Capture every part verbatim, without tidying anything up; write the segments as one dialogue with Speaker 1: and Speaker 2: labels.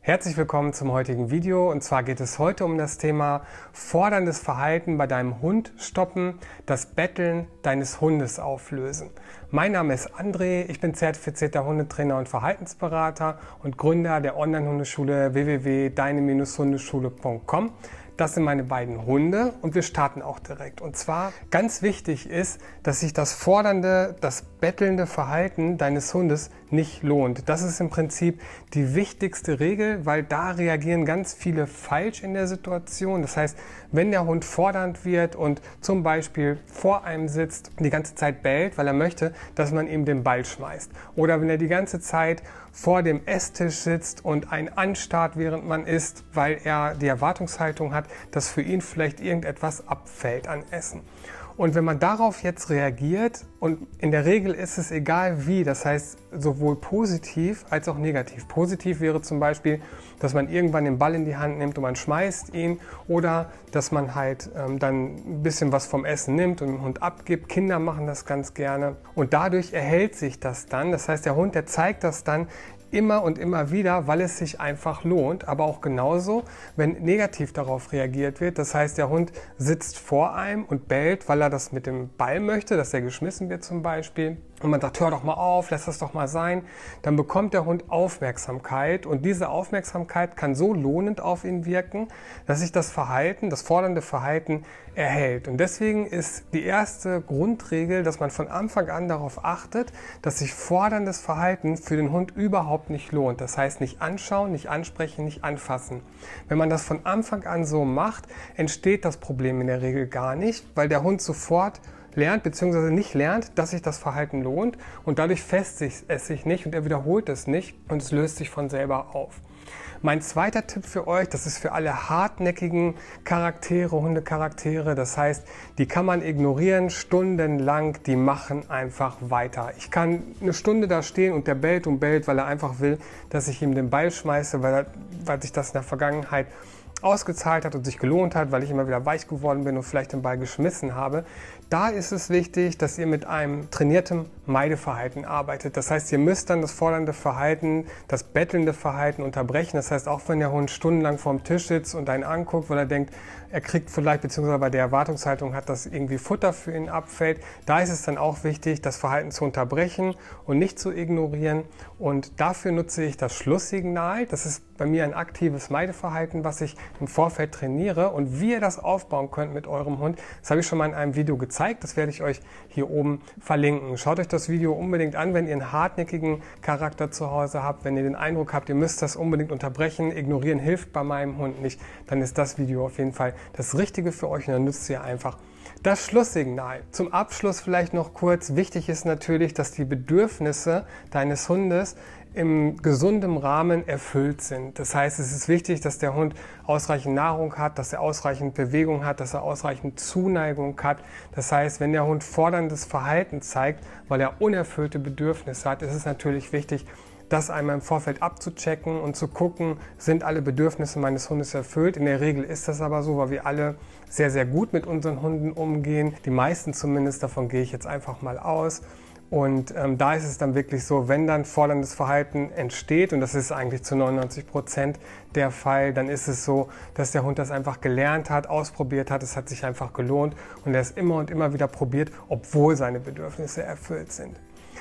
Speaker 1: Herzlich willkommen zum heutigen Video, und zwar geht es heute um das Thema forderndes Verhalten bei deinem Hund stoppen, das Betteln deines Hundes auflösen. Mein Name ist André, ich bin zertifizierter Hundetrainer und Verhaltensberater und Gründer der Online-Hundeschule w w w punkt deine Hundeschule punkt com. Das sind meine beiden Hunde und wir starten auch direkt. Und zwar ganz wichtig ist, dass sich das fordernde, das bettelnde Verhalten deines Hundes nicht lohnt. Das ist im Prinzip die wichtigste Regel, weil da reagieren ganz viele falsch in der Situation. Das heißt, wenn der Hund fordernd wird und zum Beispiel vor einem sitzt, die ganze Zeit bellt, weil er möchte, dass man ihm den Ball schmeißt. Oder wenn er die ganze Zeit vor dem Esstisch sitzt und einen anstarrt, während man isst, weil er die Erwartungshaltung hat, dass für ihn vielleicht irgendetwas abfällt an Essen. Und wenn man darauf jetzt reagiert, und in der Regel ist es egal wie, das heißt sowohl positiv als auch negativ. Positiv wäre zum Beispiel, dass man irgendwann den Ball in die Hand nimmt und man schmeißt ihn, oder dass man halt ähm, dann ein bisschen was vom Essen nimmt und dem Hund abgibt. Kinder machen das ganz gerne und dadurch erhält sich das dann. Das heißt, der Hund, der zeigt das dann immer und immer wieder, weil es sich einfach lohnt, aber auch genauso, wenn negativ darauf reagiert wird. Das heißt, der Hund sitzt vor einem und bellt, weil er das mit dem Ball möchte, dass er geschmissen wird zum Beispiel. Und man sagt, hör doch mal auf, lass das doch mal sein. Dann bekommt der Hund Aufmerksamkeit, und diese Aufmerksamkeit kann so lohnend auf ihn wirken, dass sich das Verhalten, das fordernde Verhalten erhält. Und deswegen ist die erste Grundregel, dass man von Anfang an darauf achtet, dass sich forderndes Verhalten für den Hund überhaupt nicht lohnt. Das heißt, nicht anschauen, nicht ansprechen, nicht anfassen. Wenn man das von Anfang an so macht, entsteht das Problem in der Regel gar nicht, weil der Hund sofort lernt bzw. nicht lernt, dass sich das Verhalten lohnt, und dadurch festigt es sich nicht und er wiederholt es nicht und es löst sich von selber auf. Mein zweiter Tipp für euch, das ist für alle hartnäckigen Charaktere, Hundecharaktere, das heißt, die kann man ignorieren stundenlang, die machen einfach weiter. Ich kann eine Stunde da stehen und der bellt und bellt, weil er einfach will, dass ich ihm den Ball schmeiße, weil, er, weil sich das in der Vergangenheit ausgezahlt hat und sich gelohnt hat, weil ich immer wieder weich geworden bin und vielleicht den Ball geschmissen habe. Da ist es wichtig, dass ihr mit einem trainierten Meideverhalten arbeitet. Das heißt, ihr müsst dann das fordernde Verhalten, das bettelnde Verhalten unterbrechen. Das heißt, auch wenn der Hund stundenlang vorm Tisch sitzt und einen anguckt, weil er denkt, er kriegt vielleicht, beziehungsweise bei der Erwartungshaltung hat, dass irgendwie Futter für ihn abfällt, da ist es dann auch wichtig, das Verhalten zu unterbrechen und nicht zu ignorieren. Und dafür nutze ich das Schlusssignal. Das ist bei mir ein aktives Meideverhalten, was ich im Vorfeld trainiere. Und wie ihr das aufbauen könnt mit eurem Hund, das habe ich schon mal in einem Video gezeigt. Das werde ich euch hier oben verlinken. Schaut euch das Video unbedingt an, wenn ihr einen hartnäckigen Charakter zu Hause habt, wenn ihr den Eindruck habt, ihr müsst das unbedingt unterbrechen, ignorieren hilft bei meinem Hund nicht, dann ist das Video auf jeden Fall das Richtige für euch, und dann nutzt ihr einfach das Schlusssignal. Zum Abschluss vielleicht noch kurz: Wichtig ist natürlich, dass die Bedürfnisse deines Hundes im gesunden Rahmen erfüllt sind. Das heißt, es ist wichtig, dass der Hund ausreichend Nahrung hat, dass er ausreichend Bewegung hat, dass er ausreichend Zuneigung hat. Das heißt, wenn der Hund forderndes Verhalten zeigt, weil er unerfüllte Bedürfnisse hat, ist es natürlich wichtig, das einmal im Vorfeld abzuchecken und zu gucken, sind alle Bedürfnisse meines Hundes erfüllt. In der Regel ist das aber so, weil wir alle sehr, sehr gut mit unseren Hunden umgehen. Die meisten zumindest, davon gehe ich jetzt einfach mal aus. Und ähm, da ist es dann wirklich so, wenn dann forderndes Verhalten entsteht, und das ist eigentlich zu neunundneunzig Prozent der Fall, dann ist es so, dass der Hund das einfach gelernt hat, ausprobiert hat, es hat sich einfach gelohnt und er es immer und immer wieder probiert, obwohl seine Bedürfnisse erfüllt sind.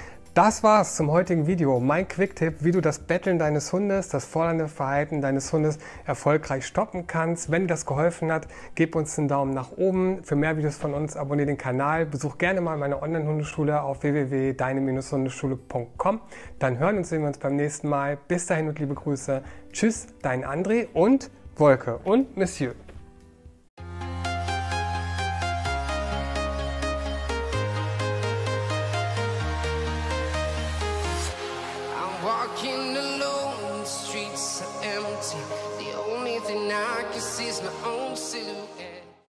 Speaker 1: Das war's zum heutigen Video. Mein Quick-Tipp, wie du das Betteln deines Hundes, das fordernde Verhalten deines Hundes erfolgreich stoppen kannst. Wenn dir das geholfen hat, gib uns einen Daumen nach oben. Für mehr Videos von uns abonniere den Kanal. Besuch gerne mal meine Online-Hundeschule auf w w w punkt deine Hundeschule punkt com. Dann hören und sehen wir uns beim nächsten Mal. Bis dahin und liebe Grüße. Tschüss, dein André und Wolke und Monsieur.
Speaker 2: Walking alone, the streets are empty. The only thing I can see is my own silhouette.